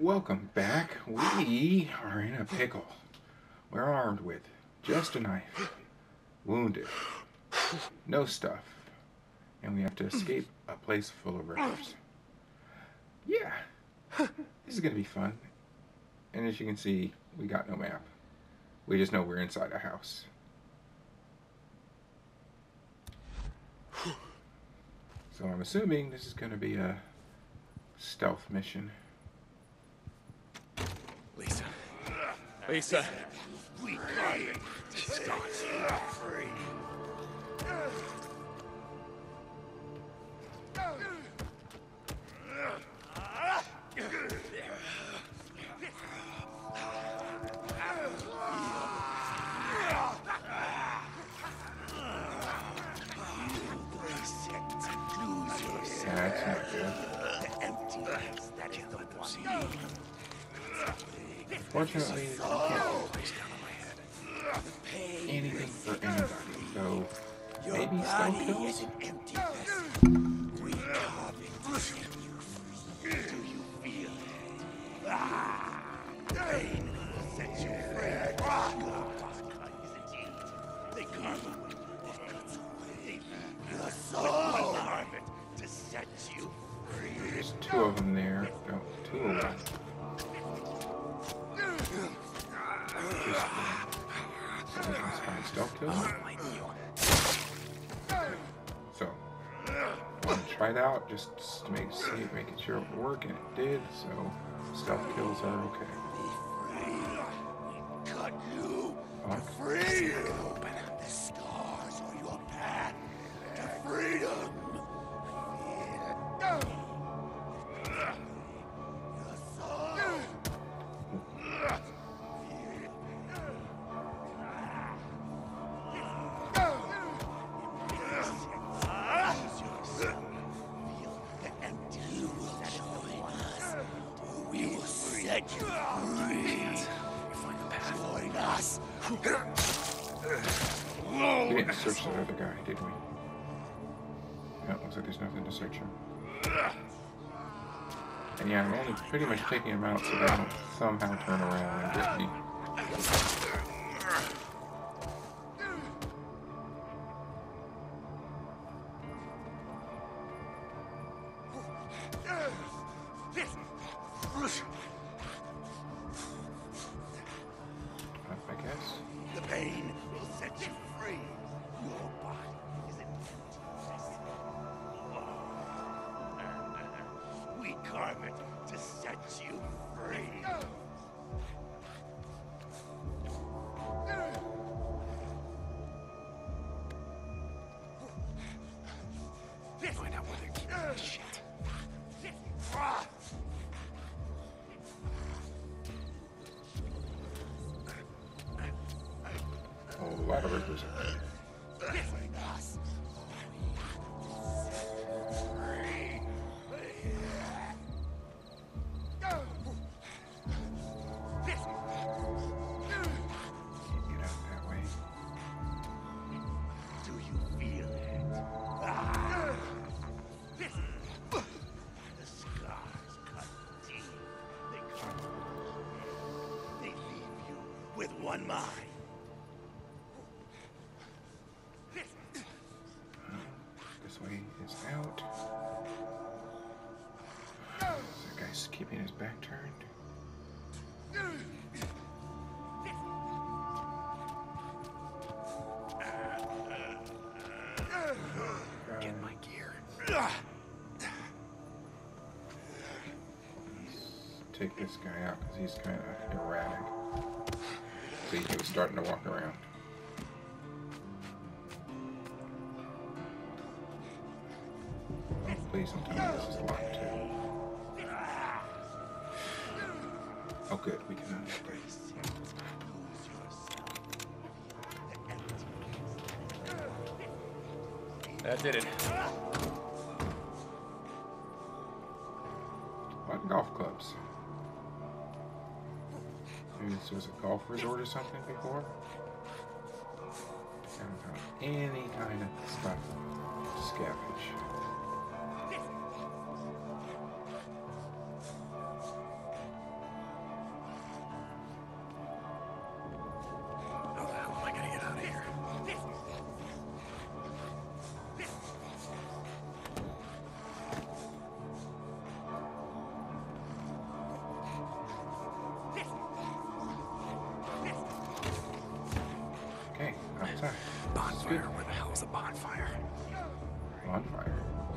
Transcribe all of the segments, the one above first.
Welcome back. We are in a pickle. We're armed with just a knife, wounded, no stuff, and we have to escape a place full of rippers. Yeah, this is going to be fun. And as you can see, we got no map. We just know we're inside a house. So I'm assuming this is going to be a stealth mission. Lisa. We got it. Start free. That's not good. The emptiness that is the one. Fortunately, you can't place down on my head. Anything for anybody, so maybe stealth kills? An empty vessel. We carve it to set you free. Do you feel it? Pain will set you free. They carve away what cuts away your soul. Carve it to set you free. There's two of them there. No, two of them. Stealth kills. So, I want to try it out just to making sure it worked, and it did. So, stealth kills are okay. We cut you. Fuck. Free. Open up the stars on your path to freedom. We didn't search that other guy, did we? No, looks like there's nothing to search him. And yeah, I'm only pretty much taking him out so they don't somehow turn around and get me. I guess. The pain will set you free. Your body is an empty vessel. We carve it to set you free. Find out where they're keeping this shit. A lot of rippers are there. Get out that way. Do you feel it? The scars cut deep. They leave you with one mind. This way is out. That guy's keeping his back turned. Get my gear. Take this guy out because he's kind of erratic. See, he was starting to walk around. Oh, please don't tell me this is locked too. Oh good, we can understand. That did it. What golf clubs? Maybe this was a golf resort or something before? Haven't found any kind of stuff to scavenge. Bonfire? Where the hell is the bonfire? Bonfire.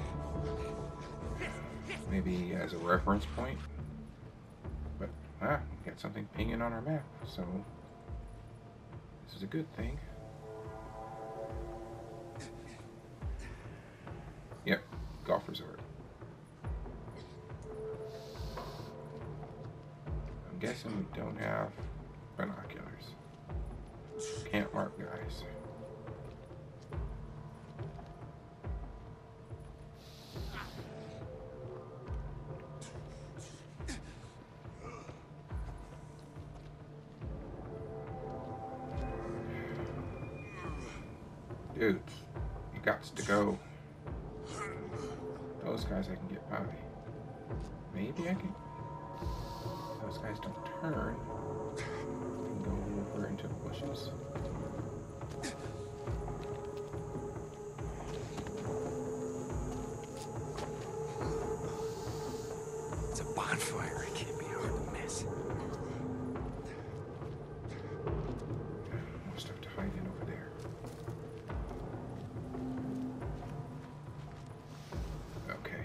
Maybe as a reference point. But, we got something pinging on our map, so this is a good thing. Yep, golf resort. I'm guessing we don't have binoculars. Can't mark guys. Dude, you got to go. Those guys I can get by. Maybe I can. Those guys don't turn. I can go over into the bushes. It's a bonfire. It can't be hard to miss. More stuff to hide in over there. Okay.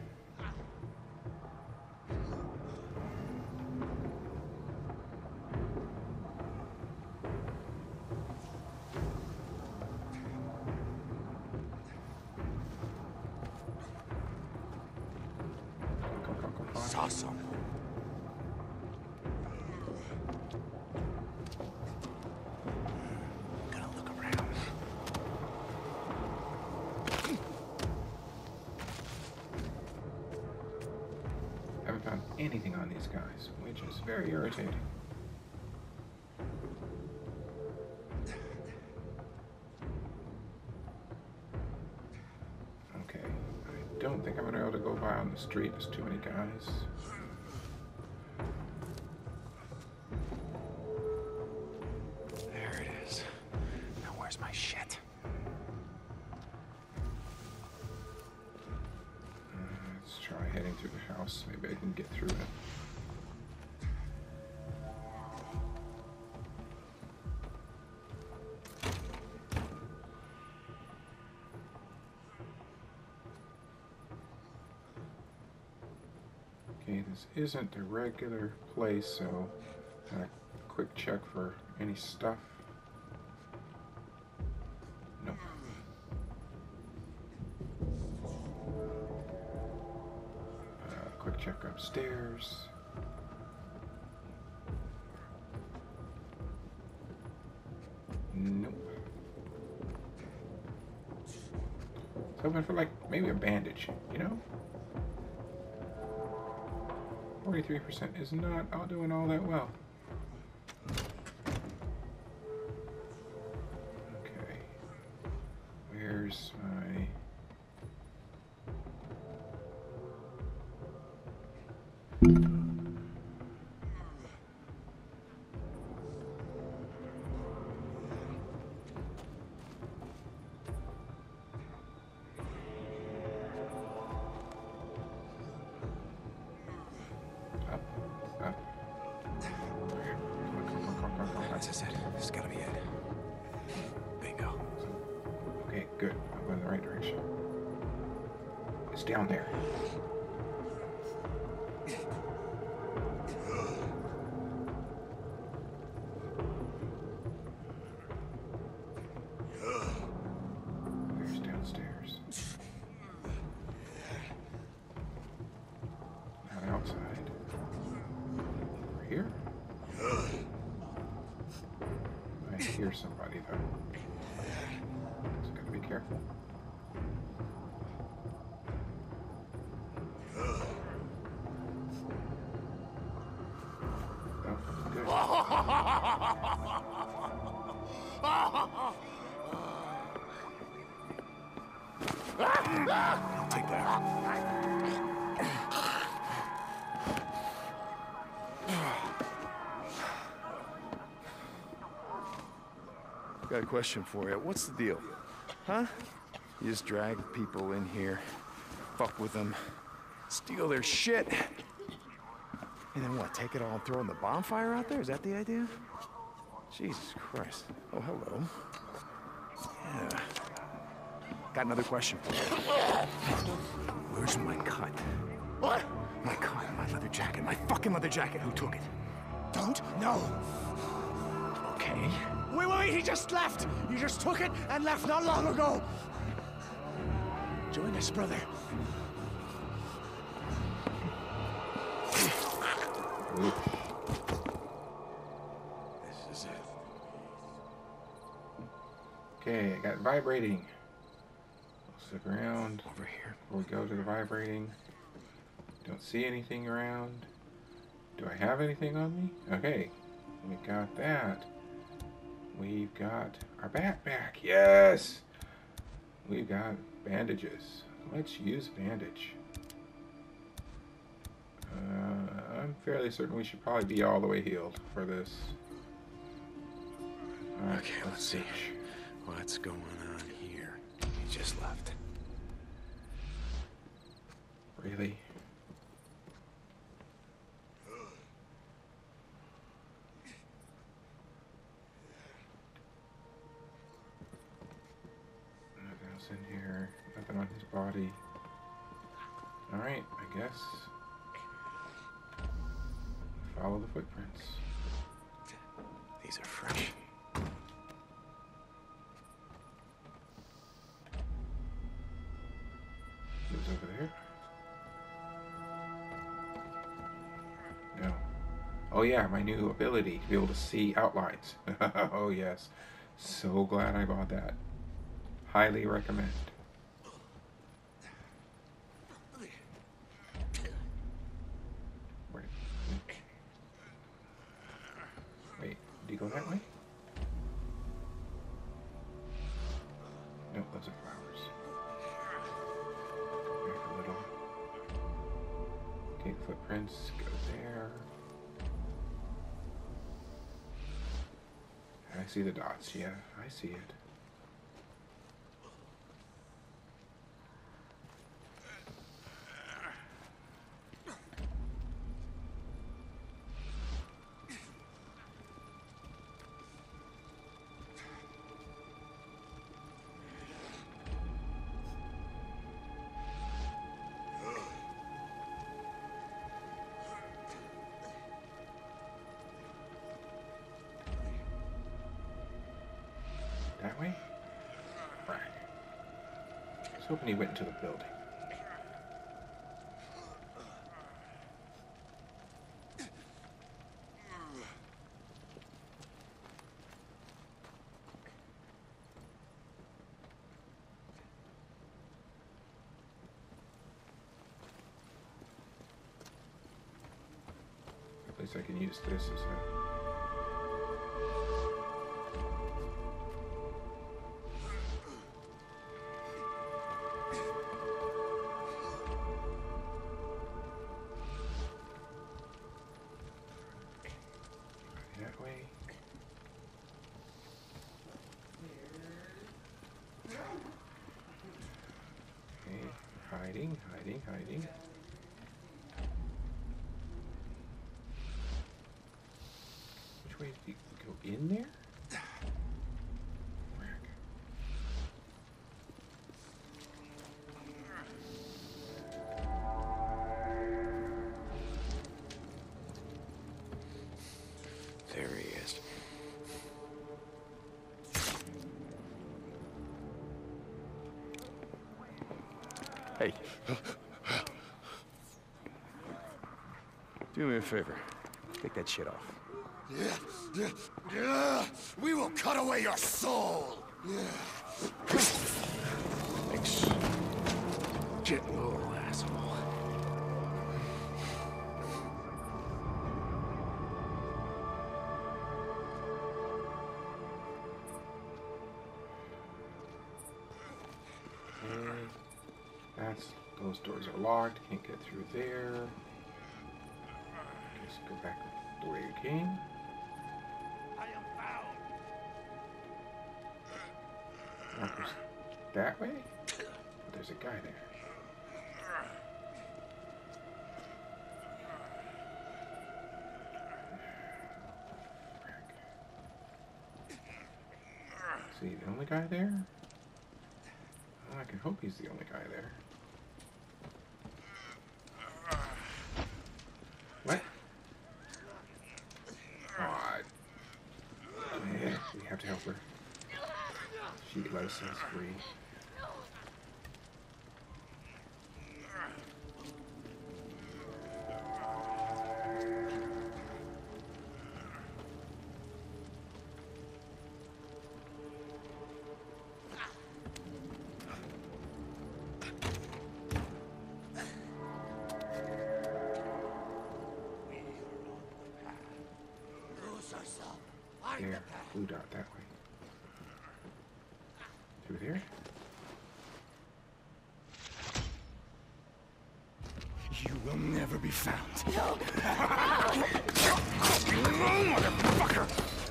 Come. Saw some. Gonna look around. Haven't found anything on these guys, which is very irritating. Okay, I don't think I'm gonna be able to go by on the street. There's too many guys. There it is. Now where's my shit? Let's try heading through the house. Maybe I can get through it. Okay, this isn't a regular place, so a quick check for any stuff. Nope. Quick check upstairs. Nope. Hoping for like maybe a bandage, you know? 43% is not all doing all that well. Okay. Where's my... Up. This is it. This has gotta be it. Bingo. Okay, good. I'm going in the right direction. It's down there. There's downstairs. Not outside. Over here? I hear somebody though. So gotta be careful. Oh, good. I'll take that. Got a question for you. What's the deal? Huh? You just drag people in here, fuck with them, steal their shit, and then what, take it all and throw it in the bonfire out there? Is that the idea? Jesus Christ. Oh, hello. Yeah. Got another question for you. Where's my cut? What? My cut, my leather jacket, my fucking leather jacket. Who took it? Don't know. Okay. Wait, he just left. He just took it and left not long ago. Join us, brother. This is it. Okay, I got vibrating. We'll stick around Over here. before we go to the vibrating. Don't see anything around. Do I have anything on me? Okay, we got that. We've got our backpack. Yes! We've got bandages. Let's use bandage. I'm fairly certain we should probably be all the way healed for this. Alright, Okay, let's see. What's going on here? He just left. Really? Nothing else in here. Nothing on his body. Alright, I guess. Follow the footprints. These are fresh. He was over there. No. Oh yeah, my new ability to be able to see outlines. Oh yes. So glad I bought that. Highly recommend. Wait. Wait, did you go that way? No, those are flowers. Back a little. Okay, footprints go there. I see the dots, yeah, I see it. That way? Right. I was hoping he went into the building. At least I can use this as a... that way. Okay, hiding. Which way did you go in there? Whack. There he is. Hey. Do me a favor. Take that shit off. We will cut away your soul. Thanks. Gentle little asshole. Those doors are locked. Can't get through there. Guess go back the way you came. I am bound. Walkers that way? There's a guy there. Is he the only guy there? Well, I can hope he's the only guy there. What? Aw. Yeah, we have to help her. She let us free. There, blue dot that way. Through there? You will never be found. Motherfucker!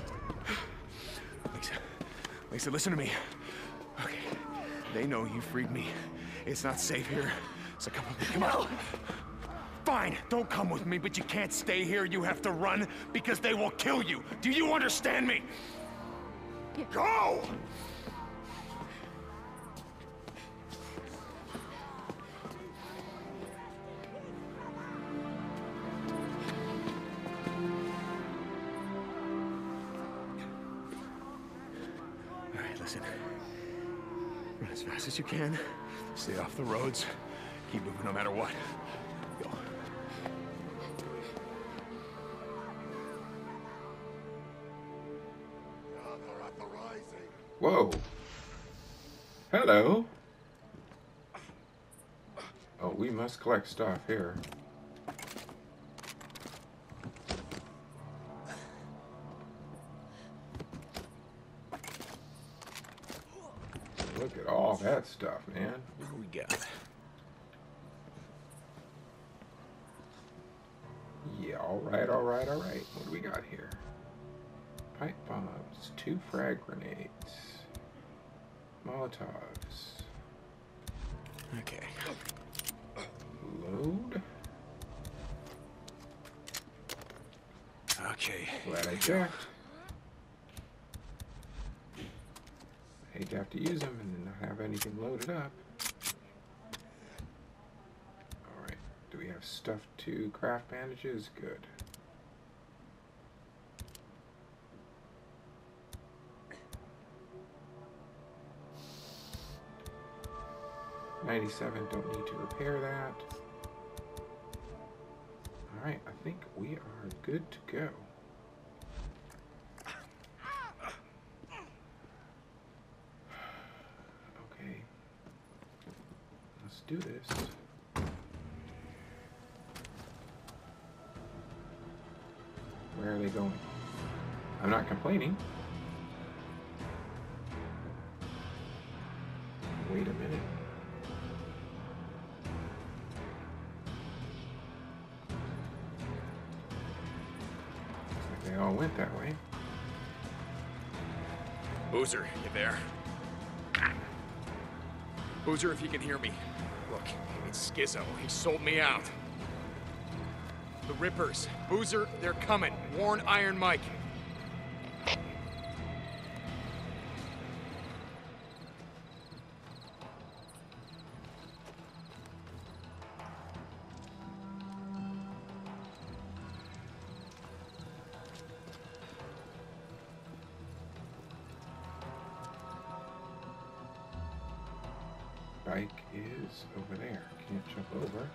Lisa, listen to me. Okay, they know you freed me. It's not safe here, so come with me, come on. Fine, don't come with me, but you can't stay here. You have to run, because they will kill you. Do you understand me? Go! All right, listen. Run as fast as you can. Stay off the roads. Keep moving no matter what. Go. Whoa. Hello. Oh, we must collect stuff here. Look at all that stuff, man. What do we got? Yeah, alright, alright, alright. What do we got here? Pipe bombs, 2 frag grenades, Molotovs. Okay. Load. Okay. Glad I checked. Hate to have to use them and then not have anything loaded up. Alright, do we have stuff to craft bandages? Good. $97, don't need to repair that. Alright, I think we are good to go. Okay. Let's do this. Where are they going? I'm not complaining. Wait a minute. They all went that way. Boozer, you there? Boozer, if you can hear me. Look, it's Skizzo. He sold me out. The Rippers. Boozer, they're coming. Warn Iron Mike. Bike is over there. Can't jump over.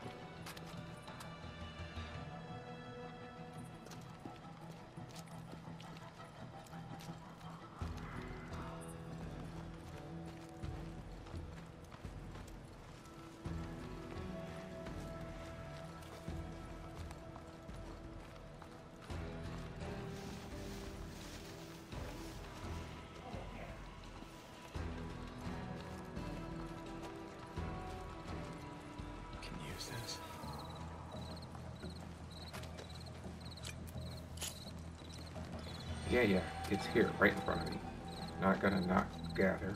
Yeah, it's here, right in front of me. Not gonna not gather.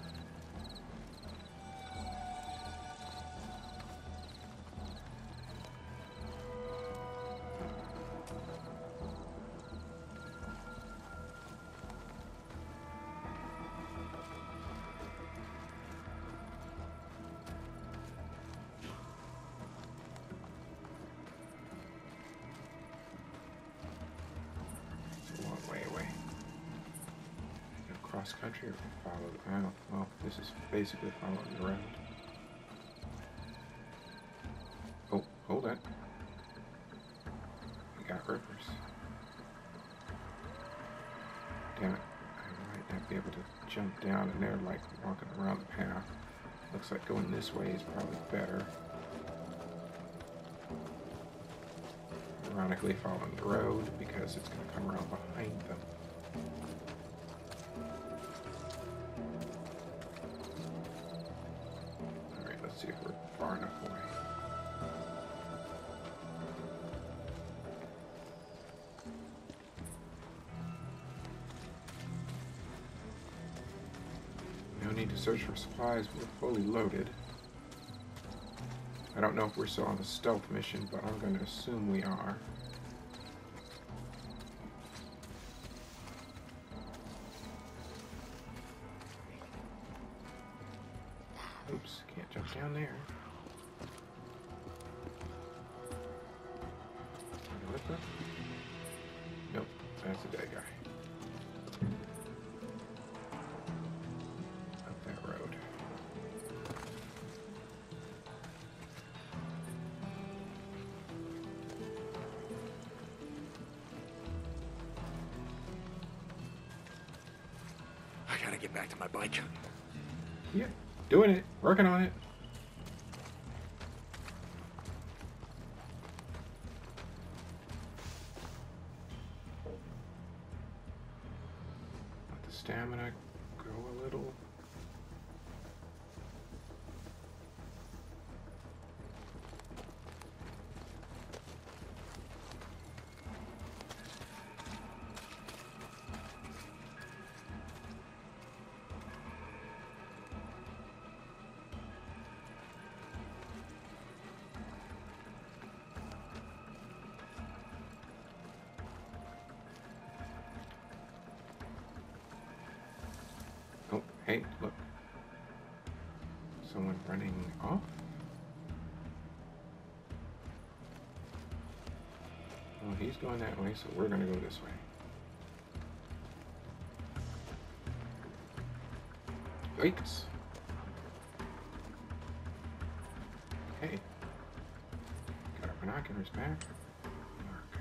cross country or follow the path? Well, this is basically following the road. Oh, hold on. We got rippers. Damn it. I might not be able to jump down, and they're like walking around the path. Looks like going this way is probably better. Ironically following the road because it's going to come around behind them. Alright, let's see if we're far enough away. No need to search for supplies, we're fully loaded. I don't know if we're still on a stealth mission, but I'm going to assume we are. Oops, can't jump down there. Nope, that's a dead guy. Up that road. I gotta get back to my bike. Yeah, doing it, working on it. Let the stamina go a little. Oh, hey, look. Someone running off? Well, he's going that way, so we're gonna go this way. Yikes. Hey. Got our binoculars back. Mark.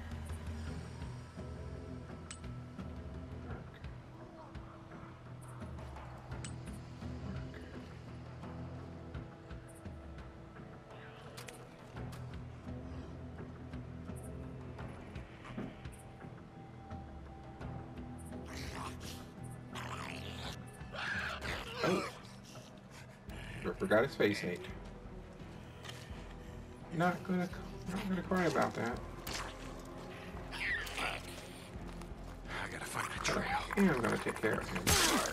Mark. Mark. Oh. Forgot his face ate. Not gonna cry about that. I gotta find a trail. And I'm gonna take care of him.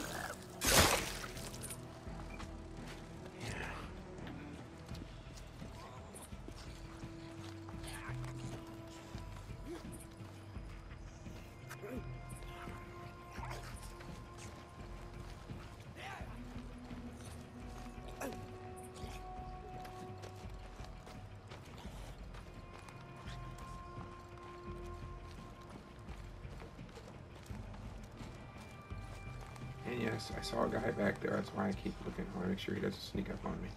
And yes, I saw a guy back there. That's why I keep looking. I want to make sure he doesn't sneak up on me.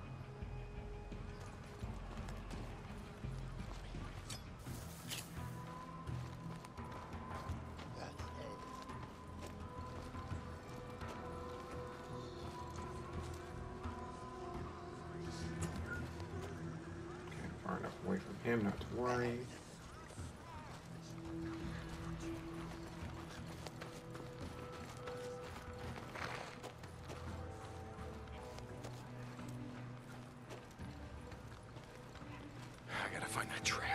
Okay, far enough away from him not to worry. I gotta find that trail.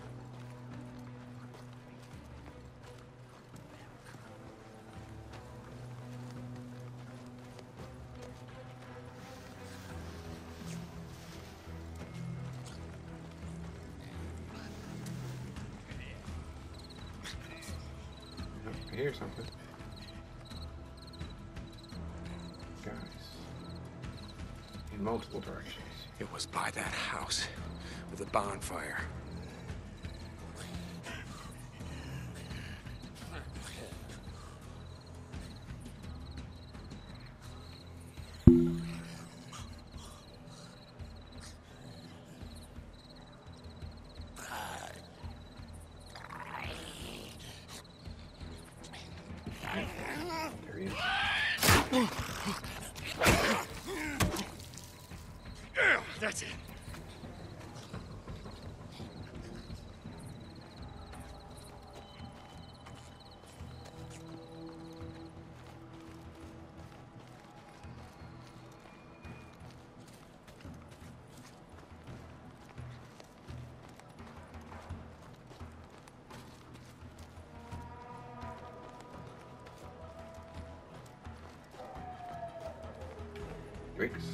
Yep, I hear something. Guys. In multiple directions. It was by that house with a bonfire. There he is. That's it. Drakes.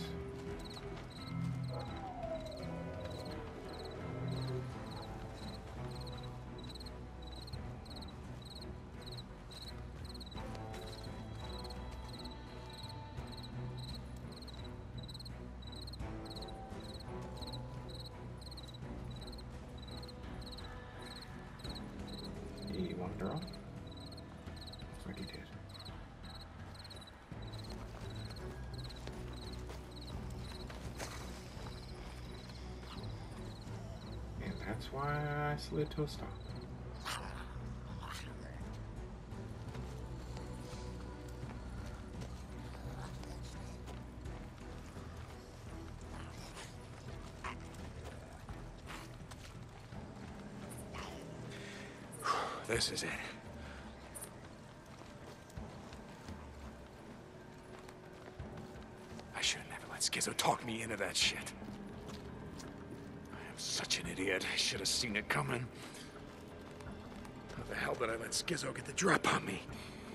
He wandered off? Looks like he did. And that's why I slid to a stop. This is it. I should have never let Schizo talk me into that shit. I am such an idiot. I should have seen it coming. How the hell did I let Schizo get the drop on me?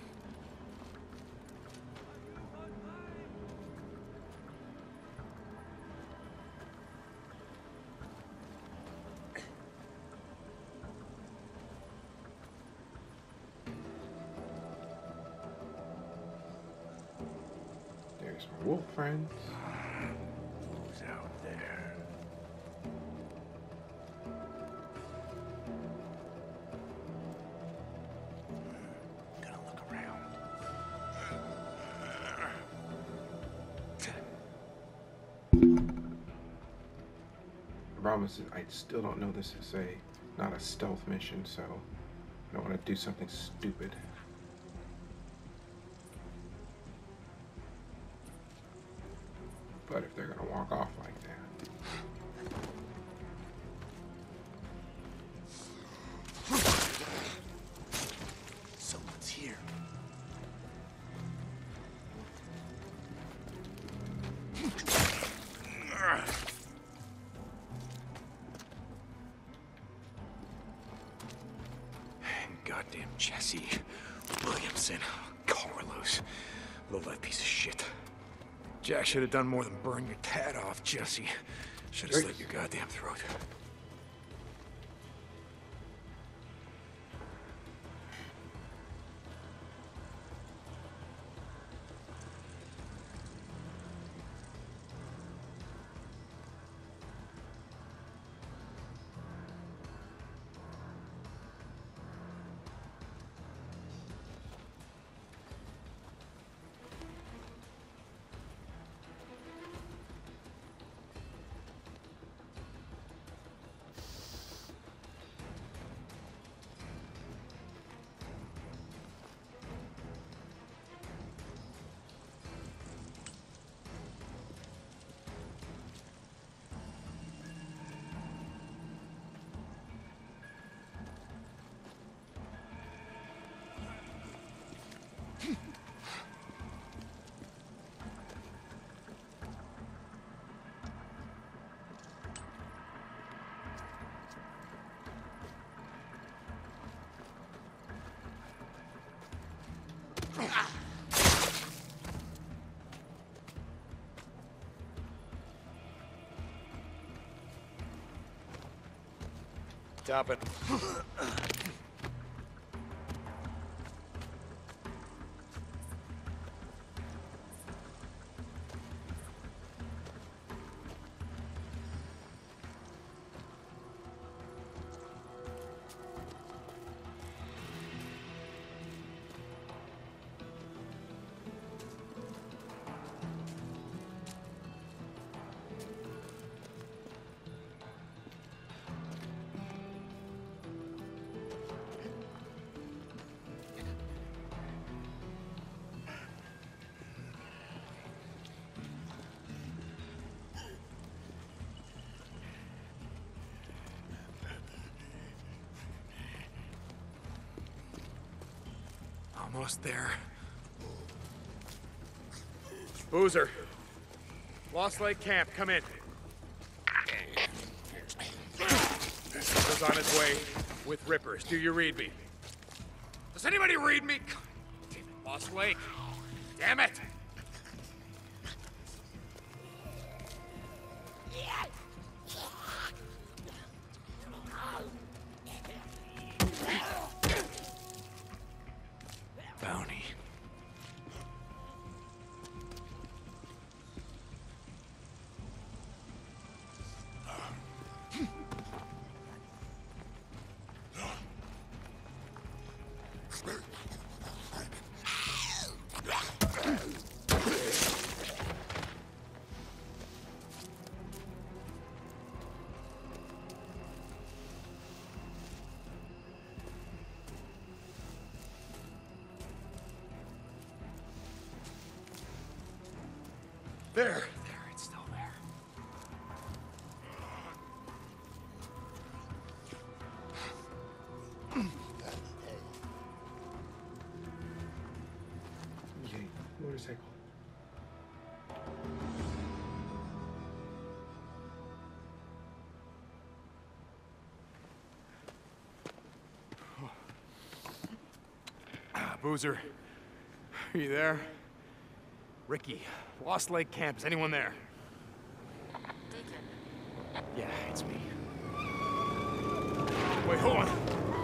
There's my wolf friends. Who's out there? Gonna look around. The problem is I still don't know this is not a stealth mission, so I don't want to do something stupid. But if they're gonna walk off like that. Someone's here. Goddamn Jesse. Williamson. Carlos. Low-life piece of shit. Jack should have done more than burn your tat off, Jesse. Should have slit your goddamn throat. Stop it. Almost there. Boozer. Lost Lake Camp, come in. Boozer's on his way with Rippers. Do you read me? Does anybody read me? God damn it, Lost Lake. Damn it! Bounty. There, it's still there. Okay, motorcycle. Boozer, are you there? Ricky, Lost Lake Camp. Is anyone there? Yeah, it's me. Wait, hold on.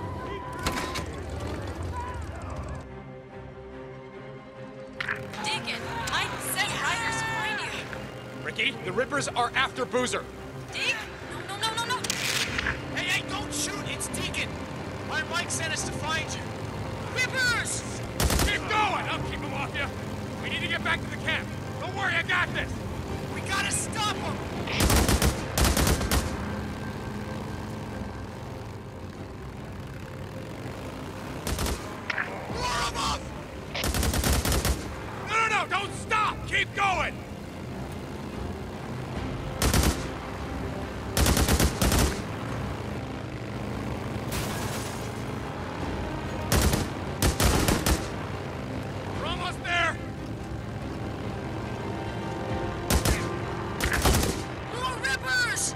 Deacon, Mike sent riders to find you. Ricky, the Rippers are after Boozer. Deke? No. Hey, don't shoot! It's Deacon! My Mike sent us to find you. Rippers! Keep going! I'll keep them off you. We need to get back to the camp. Don't worry, I got this. We gotta stop them! Roar them up! No, don't stop! Keep going! We're almost there! More Rippers!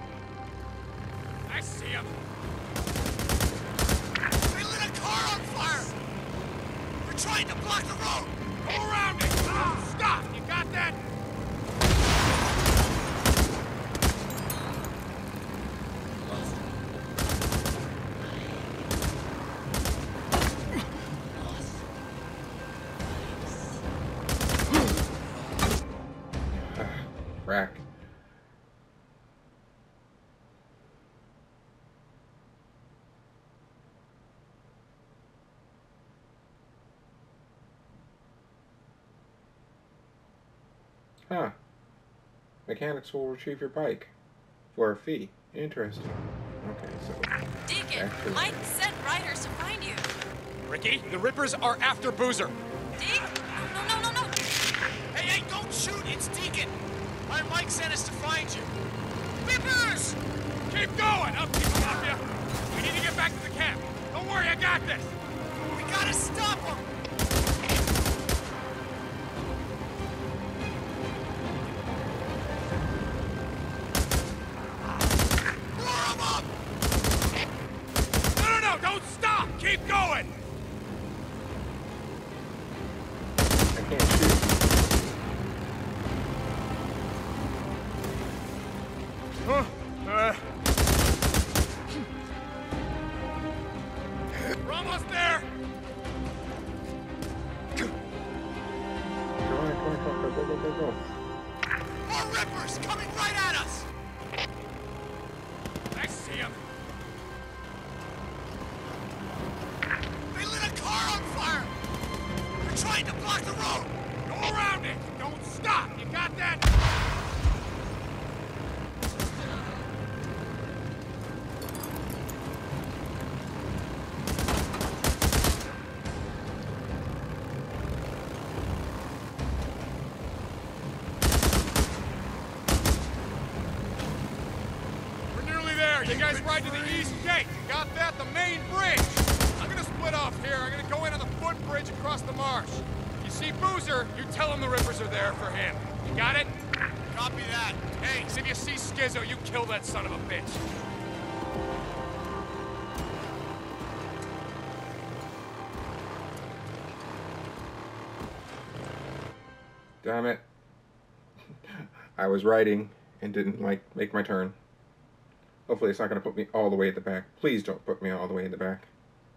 I see him. They lit a car on fire! They're trying to block the road! Go around it! Stop! You got that? Rack. Huh. Mechanics will retrieve your bike for a fee. Interesting. Okay, so Deacon, actually- Mike sent riders to find you. Ricky, the Rippers are after Boozer. Deke? No. Hey, don't shoot! It's Deacon! My Mike sent us to find you. Rippers! Keep going! I'll keep them off you. We need to get back to the camp. Don't worry, I got this. We gotta stop them! Roar them up! No, don't stop! Keep going! I can't shoot. We're almost there! Go. More Rippers coming right at us! I see him. They lit a car on fire! They're trying to block the road! Go around it! Don't stop! You got that? We're nearly there. You guys ride to the east gate. You got that? The main bridge. I'm gonna split off here. I'm gonna go in on the footbridge garage across the marsh. You see Boozer, you tell him the Rippers are there for him. You got it? Copy that. Hey, if you see Skizzo, you kill that son of a bitch. Damn it. I was writing and didn't, like, make my turn. Hopefully it's not going to put me all the way at the back. Please don't put me all the way in the back.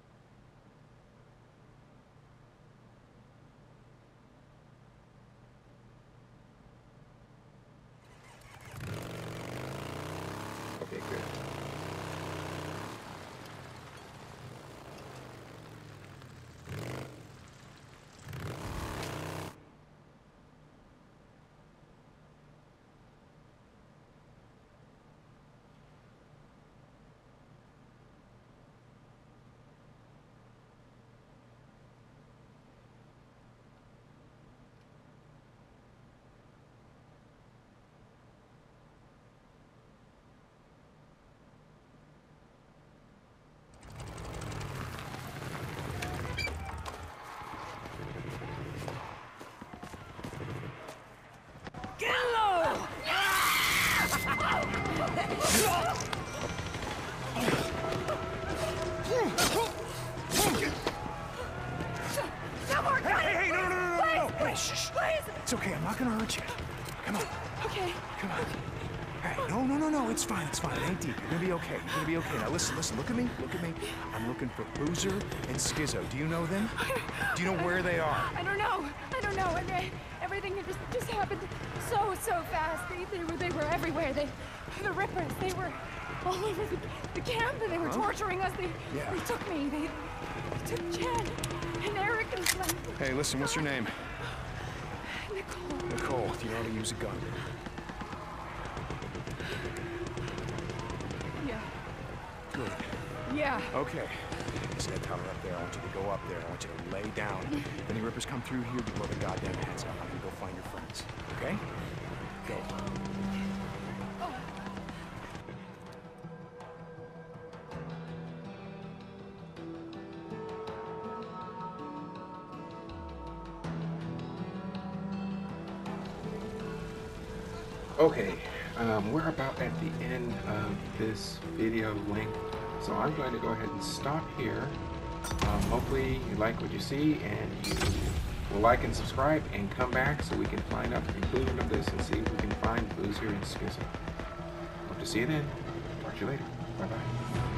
Okay, good. Hey, no. Hey, shh. Please. It's okay, I'm not gonna hurt you. Come on. Okay. Come on. Hey, no, it's fine. It ain't deep. You're gonna be okay. Now listen, look at me. I'm looking for Boozer and Skizzo. Do you know them? Do you know where they are? I don't know. And everything just happened so fast. They were everywhere. The Rippers, they were all over the camp, and they were torturing us. They took me. They took Chad and Eric and Glenn. Hey, listen, what's your name? Nicole. Nicole. Do you know how to use a gun? Yeah. Good. Yeah. Okay. Listen, that tower up there, I want you to go up there. I want you to lay down. If any Rippers come through here, you blow the goddamn heads off. I'm gonna go find your friends. Okay? Go. Okay, we're about at the end of this video length, so I'm going to go ahead and stop here. Hopefully you like what you see, and you will like and subscribe and come back so we can find out the conclusion of this and see if we can find Boozer and Skizzo. Hope to see you then. Talk to you later. Bye-bye.